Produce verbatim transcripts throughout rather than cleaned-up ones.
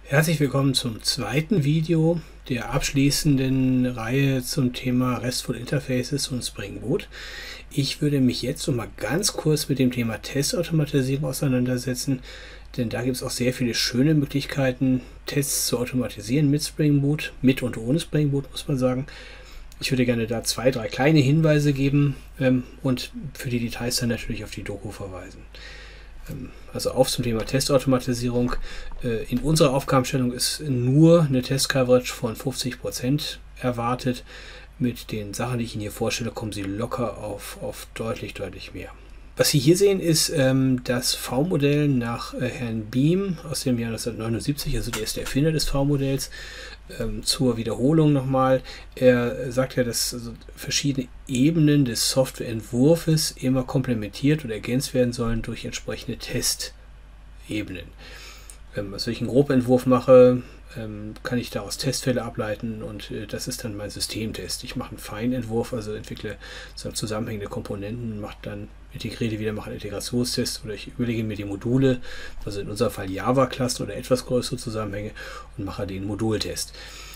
Herzlich willkommen zum zweiten Video der abschließenden Reihe zum Thema RESTful Interfaces und Spring Boot. Ich würde mich jetzt noch mal ganz kurz mit dem Thema Testautomatisierung auseinandersetzen, denn da gibt es auch sehr viele schöne Möglichkeiten, Tests zu automatisieren mit Spring Boot, mit und ohne Spring Boot, muss man sagen. Ich würde gerne da zwei, drei kleine Hinweise geben ähm, und für die Details dann natürlich auf die Doku verweisen. Also auf zum Thema Testautomatisierung. In unserer Aufgabenstellung ist nur eine Test-Coverage von fünfzig Prozent erwartet. Mit den Sachen, die ich Ihnen hier vorstelle, kommen Sie locker auf, auf deutlich, deutlich mehr. Was Sie hier sehen, ist ähm, das V-Modell nach äh, Herrn Beam aus dem Jahr neunzehnhundertneunundsiebzig, also der ist der Erfinder des V-Modells. Ähm, zur Wiederholung nochmal, er sagt ja, dass also verschiedene Ebenen des Softwareentwurfes immer komplementiert oder ergänzt werden sollen durch entsprechende Testebenen. Ähm, also wenn ich einen Grobentwurf mache, ähm, kann ich daraus Testfälle ableiten und äh, das ist dann mein Systemtest. Ich mache einen Feinentwurf, also entwickle so zusammenhängende Komponenten, mache dann integriere wieder, mache einen Integrationstest oder ich überlege mir die Module, also in unserem Fall Java-Cluster oder etwas größere Zusammenhänge und mache den Modultest.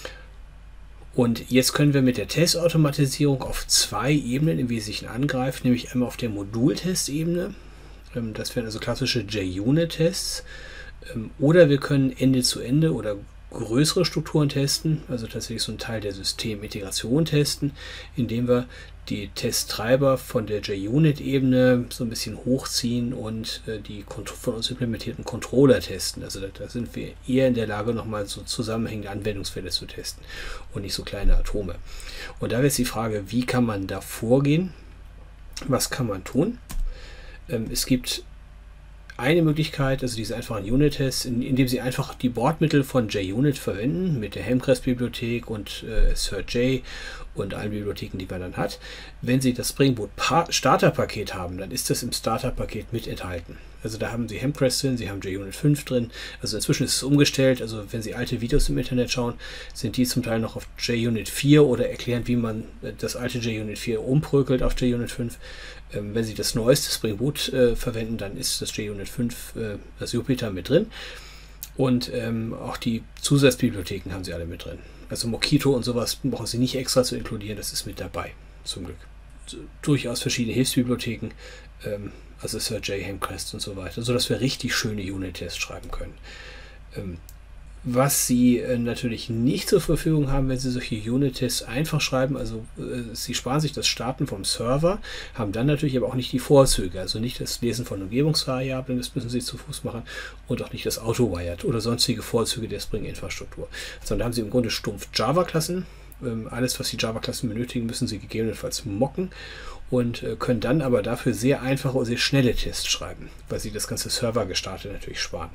Und jetzt können wir mit der Testautomatisierung auf zwei Ebenen im Wesentlichen angreifen, nämlich einmal auf der Modultestebene. Das wären also klassische J-Unit-Tests. Oder wir können Ende zu Ende oder größere Strukturen testen, also tatsächlich so einen Teil der Systemintegration testen, indem wir die Testtreiber von der J-Unit-Ebene so ein bisschen hochziehen und äh, die von uns implementierten Controller testen. Also da, da sind wir eher in der Lage, nochmal so zusammenhängende Anwendungsfälle zu testen und nicht so kleine Atome. Und da wäre jetzt die Frage, wie kann man da vorgehen? Was kann man tun? Ähm, es gibt eine Möglichkeit, also diese einfachen Unit-Tests, indem Sie einfach die Bordmittel von J-Unit verwenden, mit der Helmcrest-Bibliothek und äh, CertJ und allen Bibliotheken, die man dann hat. Wenn Sie das Spring Boot Starter-Paket haben, dann ist das im Starter-Paket mit enthalten. Also da haben Sie Helmcrest drin, Sie haben J-Unit fünf drin, also inzwischen ist es umgestellt, also wenn Sie alte Videos im Internet schauen, sind die zum Teil noch auf J-Unit vier oder erklären, wie man das alte J-Unit vier umprökelt auf J-Unit fünf. Ähm, wenn Sie das neueste Spring Boot äh, verwenden, dann ist das J-Unit fünf, äh, das Jupyter, mit drin. Und ähm, auch die Zusatzbibliotheken haben Sie alle mit drin. Also Mockito und sowas brauchen Sie nicht extra zu inkludieren, das ist mit dabei, zum Glück. So, durchaus verschiedene Hilfsbibliotheken, ähm, also CertJ, Helmcrest und so weiter, sodass wir richtig schöne Unit-Tests schreiben können. Ähm, Was Sie äh, natürlich nicht zur Verfügung haben, wenn Sie solche Unit-Tests einfach schreiben, also äh, Sie sparen sich das Starten vom Server, haben dann natürlich aber auch nicht die Vorzüge, also nicht das Lesen von Umgebungsvariablen, das müssen Sie zu Fuß machen, und auch nicht das Auto-Wired oder sonstige Vorzüge der Spring-Infrastruktur, sondern da haben Sie im Grunde stumpf Java-Klassen. Ähm, alles, was die Java-Klassen benötigen, müssen Sie gegebenenfalls mocken und äh, können dann aber dafür sehr einfache und sehr schnelle Tests schreiben, weil Sie das ganze Server gestartet natürlich sparen.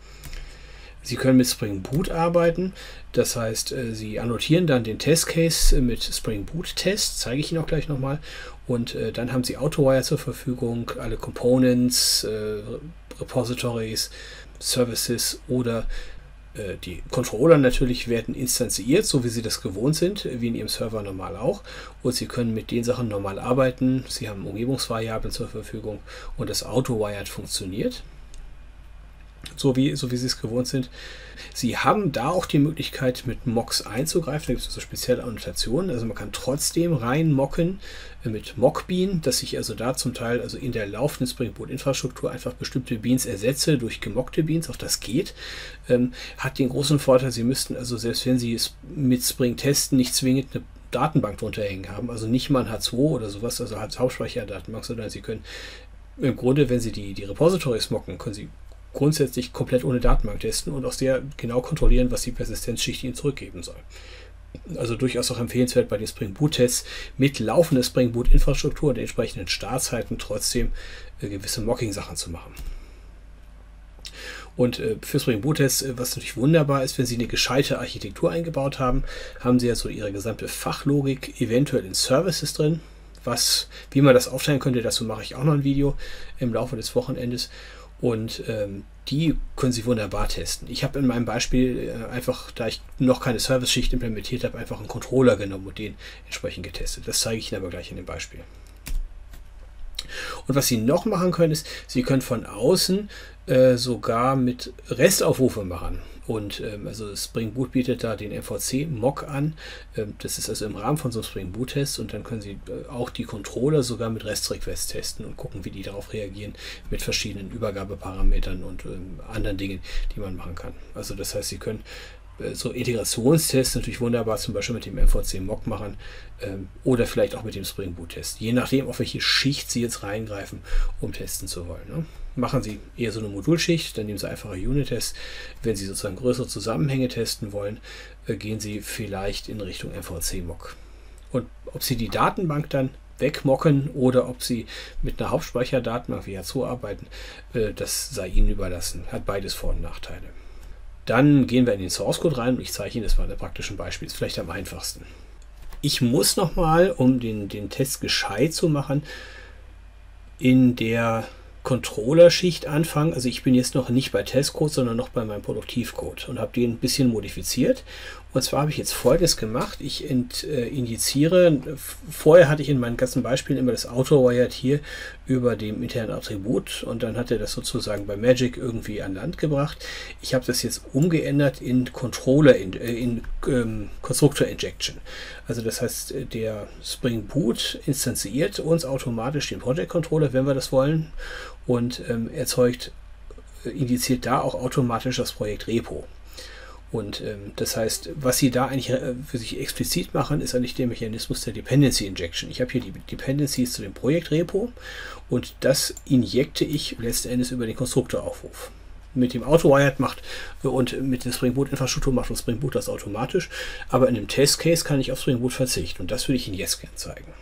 Sie können mit Spring Boot arbeiten, das heißt, Sie annotieren dann den Testcase mit Spring Boot Test, zeige ich Ihnen auch gleich nochmal, und dann haben Sie AutoWire zur Verfügung, alle Components, Repositories, Services oder die Controller natürlich werden instanziert, so wie Sie das gewohnt sind, wie in Ihrem Server normal auch, und Sie können mit den Sachen normal arbeiten. Sie haben Umgebungsvariablen zur Verfügung und das AutoWired funktioniert. So wie, so wie Sie es gewohnt sind. Sie haben da auch die Möglichkeit, mit Mocks einzugreifen. Da gibt es also spezielle Annotationen. Also man kann trotzdem rein mocken mit Mockbean, dass ich also da zum Teil also in der laufenden Spring Boot Infrastruktur einfach bestimmte Beans ersetze durch gemockte Beans. Auch das geht. Ähm, hat den großen Vorteil, Sie müssten also, selbst wenn Sie es mit Spring testen, nicht zwingend eine Datenbank drunter hängen haben. Also nicht mal ein H zwei oder sowas, also als Hauptspeicherdatenbank, sondern Sie können im Grunde, wenn Sie die, die Repositories mocken, können Sie grundsätzlich komplett ohne Datenbank testen und aus der genau kontrollieren, was die Persistenzschicht Ihnen zurückgeben soll. Also durchaus auch empfehlenswert bei den Spring Boot Tests mit laufender Spring Boot Infrastruktur und entsprechenden Startzeiten trotzdem äh, gewisse Mocking-Sachen zu machen. Und äh, für Spring Boot Tests, äh, was natürlich wunderbar ist, wenn Sie eine gescheite Architektur eingebaut haben, haben Sie ja so Ihre gesamte Fachlogik eventuell in Services drin. Was, wie man das aufteilen könnte, dazu mache ich auch noch ein Video im Laufe des Wochenendes. Und ähm, die können Sie wunderbar testen. Ich habe in meinem Beispiel äh, einfach, da ich noch keine Service-Schicht implementiert habe, einfach einen Controller genommen und den entsprechend getestet. Das zeige ich Ihnen aber gleich in dem Beispiel. Und was Sie noch machen können, ist, Sie können von außen äh, sogar mit Restaufrufe machen. Und ähm, also Spring Boot bietet da den M V C-Mock an. Ähm, das ist also im Rahmen von so einem Spring Boot-Test und dann können Sie äh, auch die Controller sogar mit REST-Requests testen und gucken, wie die darauf reagieren mit verschiedenen Übergabeparametern und ähm, anderen Dingen, die man machen kann. Also das heißt, Sie können äh, so Integrationstests natürlich wunderbar zum Beispiel mit dem M V C-Mock machen ähm, oder vielleicht auch mit dem Spring Boot-Test. Je nachdem, auf welche Schicht Sie jetzt reingreifen, um testen zu wollen. Ne? Machen Sie eher so eine Modulschicht, dann nehmen Sie einfache Unit-Tests. Wenn Sie sozusagen größere Zusammenhänge testen wollen, äh, gehen Sie vielleicht in Richtung M V C-Mock. Und ob Sie die Datenbank dann wegmocken oder ob Sie mit einer Hauptspeicherdatenbank wie H zwei arbeiten, äh, das sei Ihnen überlassen. Hat beides Vor- und Nachteile. Dann gehen wir in den Source-Code rein und ich zeige Ihnen das mal an einem praktischen Beispiel. Ist vielleicht am einfachsten. Ich muss nochmal, um den, den Test gescheit zu machen, in der Controller-Schicht anfangen. Also ich bin jetzt noch nicht bei Testcode, sondern noch bei meinem Produktivcode und habe den ein bisschen modifiziert. Und zwar habe ich jetzt Folgendes gemacht. Ich ent, äh, injiziere, vorher hatte ich in meinen ganzen Beispielen immer das Auto-Wired hier über dem internen Attribut und dann hat er das sozusagen bei Magic irgendwie an Land gebracht. Ich habe das jetzt umgeändert in Controller, in, äh, in ähm, Constructor Injection. Also das heißt, der Spring Boot instanziert uns automatisch den Project Controller, wenn wir das wollen, und ähm, erzeugt, äh, injiziert da auch automatisch das Projekt Repo. Und ähm, das heißt, was Sie da eigentlich äh, für sich explizit machen, ist eigentlich der Mechanismus der Dependency Injection. Ich habe hier die Dependencies zu dem Projektrepo und das injekte ich letzten Endes über den Konstrukteraufruf. Mit dem Auto-Wired macht äh, und mit der Spring Boot-Infrastruktur macht das Spring Boot das automatisch, aber in einem Test-Case kann ich auf Spring Boot verzichten und das würde ich Ihnen jetzt gerne zeigen.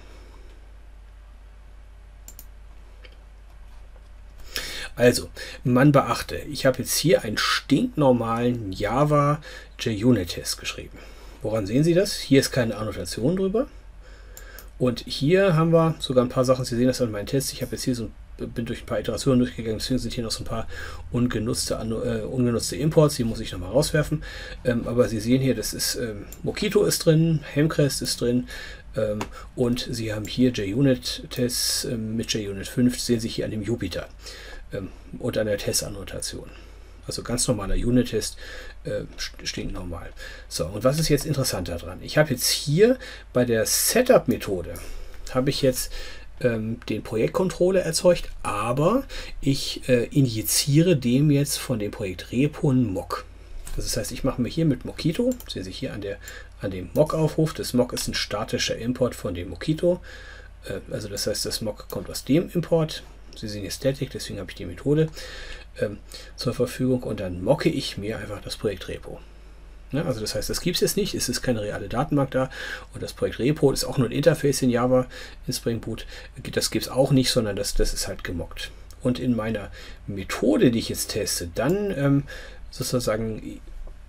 Also, man beachte, ich habe jetzt hier einen stinknormalen Java JUnit-Test geschrieben. Woran sehen Sie das? Hier ist keine Annotation drüber. Und hier haben wir sogar ein paar Sachen. Sie sehen das an meinen Tests. Ich habe jetzt hier so, bin durch ein paar Iterationen durchgegangen. Deswegen sind hier noch so ein paar ungenutzte, äh, ungenutzte Imports. Die muss ich nochmal rauswerfen. Ähm, aber Sie sehen hier, das ist ähm, Mockito ist drin, Helmcrest ist drin. Ähm, und Sie haben hier JUnit-Tests ähm, mit JUnit fünf. Sehen Sie hier an dem Jupyter. Und an der Testannotation. Also ganz normaler Unit-Test, äh, steht normal. So, und was ist jetzt interessant daran? Ich habe jetzt hier bei der Setup-Methode habe ich jetzt ähm, den Projektcontroller erzeugt, aber ich äh, injiziere dem jetzt von dem Projekt Repo einen Mock. Das heißt, ich mache mir hier mit Mockito, sehen Sie hier an, der, an dem Mock-Aufruf, das Mock ist ein statischer Import von dem Mockito. Äh, also das heißt, das Mock kommt aus dem Import. Sie sehen hier Static, deswegen habe ich die Methode ähm, zur Verfügung und dann mocke ich mir einfach das Projekt Repo. Ja, also das heißt, das gibt es jetzt nicht, es ist keine reale Datenbank da und das Projekt Repo ist auch nur ein Interface in Java, in Spring Boot, das gibt es auch nicht, sondern das, das ist halt gemockt. Und in meiner Methode, die ich jetzt teste, dann ähm, sozusagen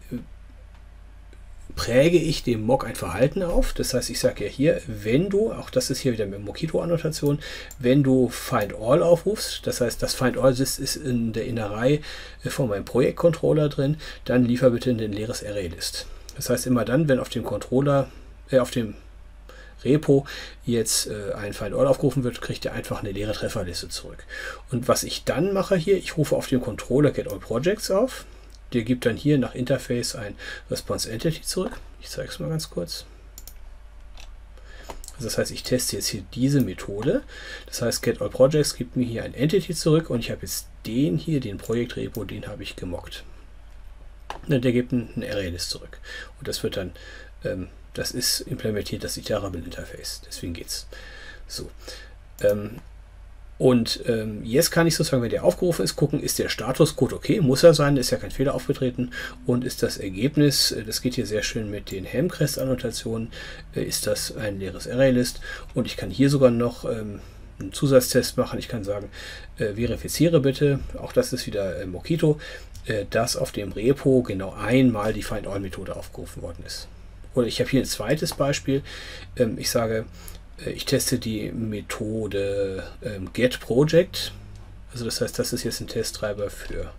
präge ich dem Mock ein Verhalten auf. Das heißt, ich sage ja hier, wenn du, auch das ist hier wieder mit Mockito-Annotation, wenn du Find All aufrufst, das heißt, das Find All ist in der Innerei von meinem Projektcontroller drin, dann liefer bitte ein leeres ArrayList. Das heißt, immer dann, wenn auf dem Controller, äh, auf dem Repo jetzt äh, ein Find All aufgerufen wird, kriegt ihr einfach eine leere Trefferliste zurück. Und was ich dann mache hier, ich rufe auf dem Controller Get All Projects auf. Der gibt dann hier nach Interface ein Response Entity zurück. Ich zeige es mal ganz kurz. Also das heißt, ich teste jetzt hier diese Methode. Das heißt, Get All Projects gibt mir hier ein Entity zurück und ich habe jetzt den hier, den Projektrepo, den habe ich gemockt. Und der gibt ein ArrayList zurück. Und das wird dann, ähm, das ist implementiert das Iterable Interface. Deswegen geht's. So. Ähm, Und ähm, jetzt kann ich sozusagen, wenn der aufgerufen ist, gucken, ist der Statuscode okay, muss er sein, ist ja kein Fehler aufgetreten und ist das Ergebnis, äh, das geht hier sehr schön mit den Helmcrest-Annotationen, äh, ist das ein leeres ArrayList und ich kann hier sogar noch ähm, einen Zusatztest machen. Ich kann sagen, äh, verifiziere bitte, auch das ist wieder äh, Mockito, äh, dass auf dem Repo genau einmal die Find-All-Methode aufgerufen worden ist. Oder ich habe hier ein zweites Beispiel, ähm, ich sage, ich teste die Methode ähm, getProject. Also das heißt, das ist jetzt ein Testtreiber für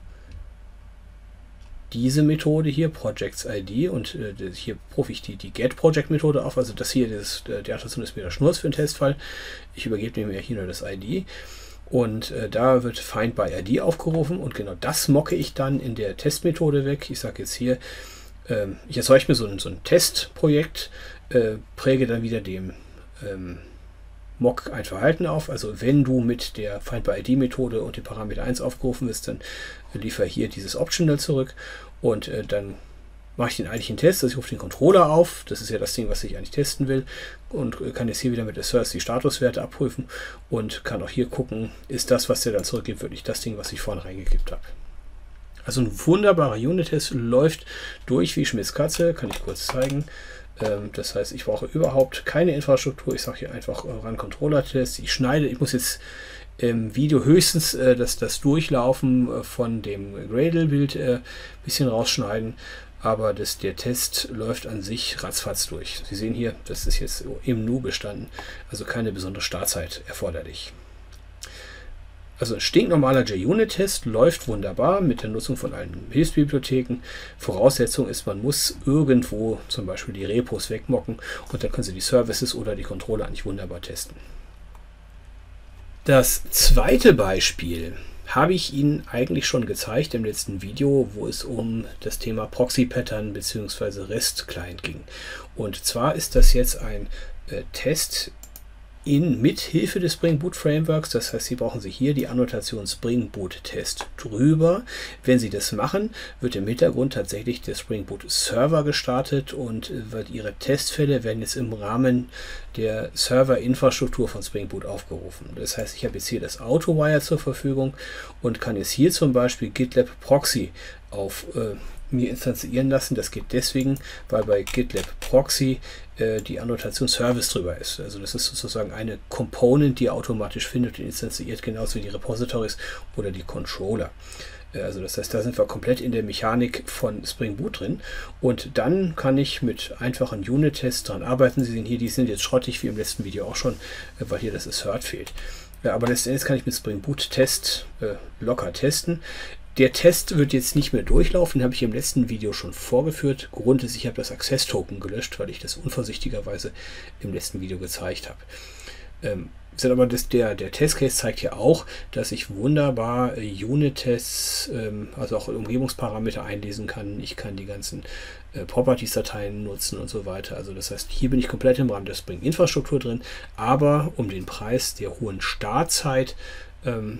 diese Methode hier, ProjectsID. Und äh, hier rufe ich die, die getProject-Methode auf. Also das hier, das, die Annotation ist mir der Schnurz für den Testfall. Ich übergebe mir hier nur das I D. Und äh, da wird Find by I D aufgerufen und genau das mocke ich dann in der Testmethode weg. Ich sage jetzt hier, äh, ich erzeuge mir so ein, so ein Testprojekt, äh, präge dann wieder dem ähm, Mock ein Verhalten auf. Also wenn du mit der Find by I D Methode und dem Parameter eins aufgerufen bist, dann äh, liefere hier dieses Optional zurück und äh, dann mache ich den eigentlichen Test, also ich rufe den Controller auf, das ist ja das Ding, was ich eigentlich testen will, und kann jetzt hier wieder mit Assert die Statuswerte abprüfen und kann auch hier gucken, ist das, was der dann zurückgibt, wirklich das Ding, was ich vorne reingekippt habe. Also ein wunderbarer Unit-Test, läuft durch wie Schmitz Katze, kann ich kurz zeigen. Das heißt, ich brauche überhaupt keine Infrastruktur, ich sage hier einfach Run Controller-Test, ich schneide, ich muss jetzt im Video höchstens äh, das, das Durchlaufen von dem Gradle-Bild ein äh, bisschen rausschneiden, aber das, der Test läuft an sich ratzfatz durch. Sie sehen hier, das ist jetzt im Nu bestanden, also keine besondere Startzeit erforderlich. Also ein stinknormaler JUnit-Test läuft wunderbar mit der Nutzung von allen Hilfsbibliotheken. Voraussetzung ist, man muss irgendwo zum Beispiel die Repos wegmocken und dann können Sie die Services oder die Controller eigentlich wunderbar testen. Das zweite Beispiel habe ich Ihnen eigentlich schon gezeigt im letzten Video, wo es um das Thema Proxy-Pattern bzw. REST-Client ging. Und zwar ist das jetzt ein äh, Test in Mithilfe des Spring Boot Frameworks. Das heißt, Sie brauchen sich hier die Annotation Spring Boot Test drüber. Wenn Sie das machen, wird im Hintergrund tatsächlich der Spring Boot Server gestartet und wird Ihre Testfälle werden jetzt im Rahmen der Serverinfrastruktur von Spring Boot aufgerufen. Das heißt, ich habe jetzt hier das AutoWire zur Verfügung und kann jetzt hier zum Beispiel GitLab Proxy auf äh, mir instanzieren lassen. Das geht deswegen, weil bei GitLab Proxy äh, die Annotation Service drüber ist. Also das ist sozusagen eine Component, die er automatisch findet und instanziert, genauso wie die Repositories oder die Controller. Äh, also das heißt, da sind wir komplett in der Mechanik von Spring Boot drin. Und dann kann ich mit einfachen Unit-Tests dran arbeiten. Sie sehen hier, die sind jetzt schrottig, wie im letzten Video auch schon, äh, weil hier das Assert fehlt. Ja, aber letztendlich kann ich mit Spring Boot Test äh, locker testen. Der Test wird jetzt nicht mehr durchlaufen, den habe ich im letzten Video schon vorgeführt. Grund ist, ich habe das Access Token gelöscht, weil ich das unvorsichtigerweise im letzten Video gezeigt habe. Ähm, aber das, der, der Testcase zeigt ja auch, dass ich wunderbar äh, Unit-Tests, ähm, also auch Umgebungsparameter einlesen kann. Ich kann die ganzen äh, Properties-Dateien nutzen und so weiter. Also das heißt, hier bin ich komplett im Rahmen der Spring-Infrastruktur drin, aber um den Preis der hohen Startzeit ähm,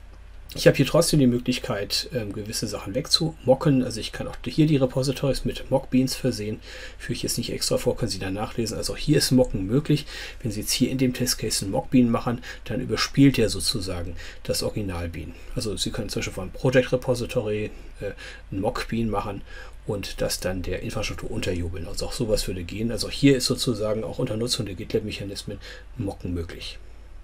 ich habe hier trotzdem die Möglichkeit, ähm, gewisse Sachen wegzumocken. Also ich kann auch hier die Repositories mit Mockbeans versehen. Führe ich jetzt nicht extra vor, können Sie dann nachlesen. Also auch hier ist Mocken möglich. Wenn Sie jetzt hier in dem Testcase einen Mockbean machen, dann überspielt er sozusagen das Originalbean. Also Sie können zum Beispiel von Project Repository äh, ein Mockbean machen und das dann der Infrastruktur unterjubeln. Also auch sowas würde gehen. Also hier ist sozusagen auch unter Nutzung der GitLab-Mechanismen Mocken möglich.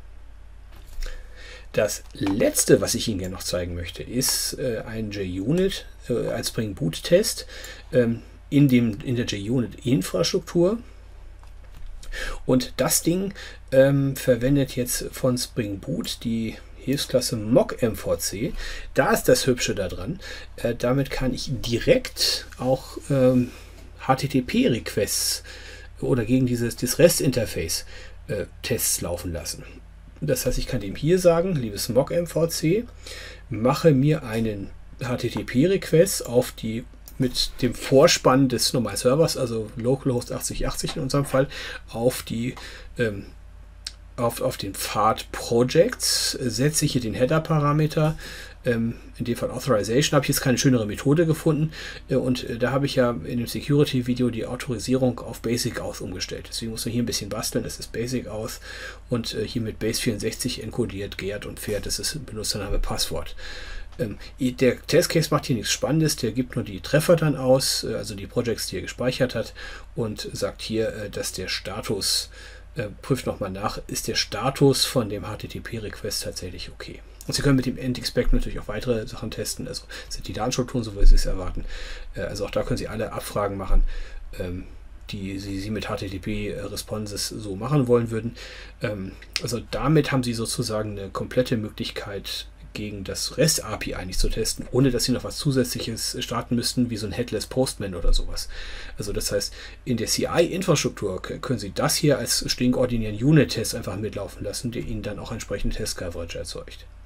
Das letzte, was ich Ihnen gerne noch zeigen möchte, ist äh, ein JUnit äh, als Spring Boot Test ähm, in, dem, in der JUnit Infrastruktur. Und das Ding ähm, verwendet jetzt von Spring Boot die Hilfsklasse MockMVC. Da ist das Hübsche daran. Äh, damit kann ich direkt auch ähm, H T T P-Requests oder gegen dieses, dieses REST-Interface äh, Tests laufen lassen. Das heißt, ich kann dem hier sagen, liebes MockMVC, mache mir einen H T T P-Request auf die mit dem Vorspann des normalen Servers, also Localhost achtzig achtzig in unserem Fall, auf die ähm, auf, auf den Pfad Projects, setze ich hier den Header-Parameter, ähm, in dem Fall Authorization, habe ich jetzt keine schönere Methode gefunden äh, und äh, da habe ich ja in dem Security-Video die Autorisierung auf Basic Auth umgestellt. Deswegen muss man hier ein bisschen basteln, das ist Basic Auth und äh, hier mit Base vierundsechzig encodiert, geert und fair, das ist Benutzername, Passwort. Ähm, der Testcase macht hier nichts Spannendes, der gibt nur die Treffer dann aus, äh, also die Projects, die er gespeichert hat und sagt hier, äh, dass der Status Äh, prüft nochmal nach, ist der Status von dem H T T P-Request tatsächlich okay. Und Sie können mit dem End-Expect natürlich auch weitere Sachen testen, also sind die Datenstrukturen, so wie Sie es erwarten. Äh, also auch da können Sie alle Abfragen machen, ähm, die Sie, Sie mit H T T P-Responses so machen wollen würden. Ähm, also damit haben Sie sozusagen eine komplette Möglichkeit, gegen das REST-A P I eigentlich zu testen, ohne dass Sie noch was Zusätzliches starten müssten, wie so ein Headless Postman oder sowas. Also das heißt, in der C I-Infrastruktur können Sie das hier als stinkordinären Unit-Test einfach mitlaufen lassen, der Ihnen dann auch entsprechend Test-Coverage erzeugt.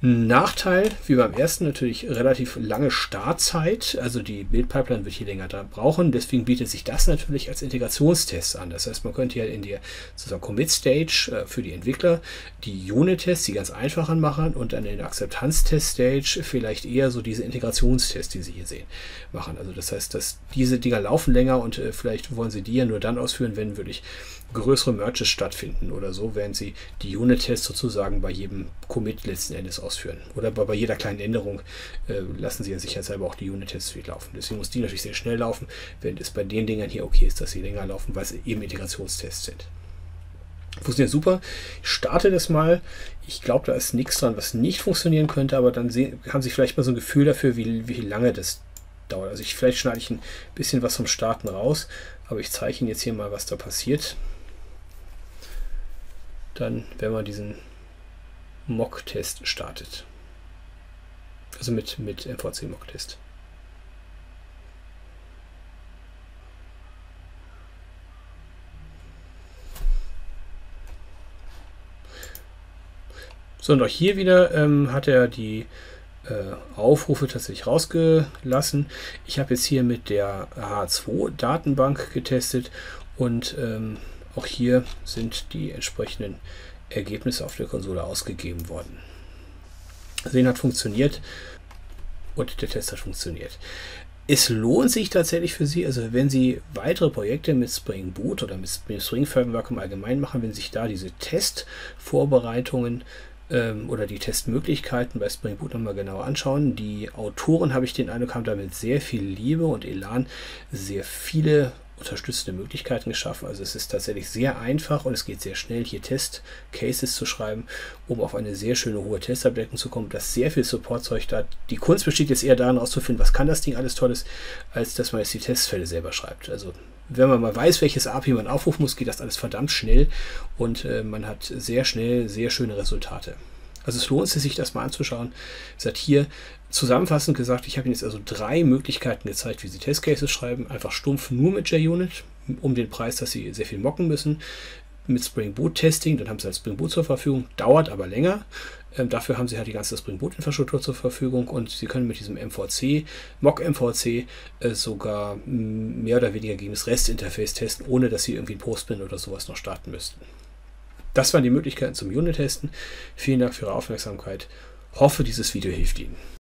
Nachteil, wie beim ersten, natürlich relativ lange Startzeit. Also die Build-Pipeline wird hier länger da brauchen. Deswegen bietet sich das natürlich als Integrationstest an. Das heißt, man könnte ja in der sozusagen Commit-Stage äh, für die Entwickler die Unit-Tests, die ganz einfachen machen und dann in der Akzeptanz-Test-Stage vielleicht eher so diese Integrationstests, die Sie hier sehen, machen. Also das heißt, dass diese Dinger laufen länger und äh, vielleicht wollen Sie die ja nur dann ausführen, wenn wirklich größere Merges stattfinden oder so, während Sie die Unit-Tests sozusagen bei jedem Commit letzten Endes ausführen. Oder bei, bei jeder kleinen Änderung äh, lassen Sie ja sicherheitshalber auch die Unit-Tests laufen. Deswegen muss die natürlich sehr schnell laufen, während es bei den Dingern hier okay ist, dass sie länger laufen, weil es eben Integrationstests sind. Funktioniert super. Ich starte das mal. Ich glaube, da ist nichts dran, was nicht funktionieren könnte, aber dann sehen, haben Sie vielleicht mal so ein Gefühl dafür, wie, wie lange das dauert. Also ich, vielleicht schneide ich ein bisschen was vom Starten raus, aber ich zeige Ihnen jetzt hier mal, was da passiert. Dann, wenn man diesen Mock-Test startet. Also mit, mit M V C-Mock-Test. So, und auch hier wieder ähm, hat er die äh, Aufrufe tatsächlich rausgelassen. Ich habe jetzt hier mit der H zwei Datenbank getestet und ähm, auch hier sind die entsprechenden Ergebnisse auf der Konsole ausgegeben worden. Sehen hat funktioniert und der Test hat funktioniert. Es lohnt sich tatsächlich für Sie, also wenn Sie weitere Projekte mit Spring Boot oder mit Spring Framework im Allgemeinen machen, wenn sich da diese Testvorbereitungen ähm, oder die Testmöglichkeiten bei Spring Boot nochmal genauer anschauen. Die Autoren, habe ich den Eindruck, haben damit sehr viel Liebe und Elan sehr viele unterstützende Möglichkeiten geschaffen. Also es ist tatsächlich sehr einfach und es geht sehr schnell, hier Test-Cases zu schreiben, um auf eine sehr schöne hohe Testabdeckung zu kommen, das sehr viel Supportzeug da hat. Die Kunst besteht jetzt eher darin, auszufinden, was kann das Ding alles Tolles, als dass man jetzt die Testfälle selber schreibt. Also wenn man mal weiß, welches A P I man aufrufen muss, geht das alles verdammt schnell und äh, man hat sehr schnell sehr schöne Resultate. Also es lohnt sich, das mal anzuschauen. Ich sage hier zusammenfassend gesagt, ich habe Ihnen jetzt also drei Möglichkeiten gezeigt, wie Sie Testcases schreiben. Einfach stumpf nur mit JUnit, um den Preis, dass Sie sehr viel mocken müssen. Mit Spring Boot Testing, dann haben Sie halt Spring Boot zur Verfügung, dauert aber länger. Ähm, dafür haben Sie halt die ganze Spring Boot Infrastruktur zur Verfügung und Sie können mit diesem M V C, Mock M V C, äh, sogar mehr oder weniger gegen das REST-Interface testen, ohne dass Sie irgendwie ein Postman oder sowas noch starten müssten. Das waren die Möglichkeiten zum Unit-Testen. Vielen Dank für Ihre Aufmerksamkeit. Hoffe, dieses Video hilft Ihnen.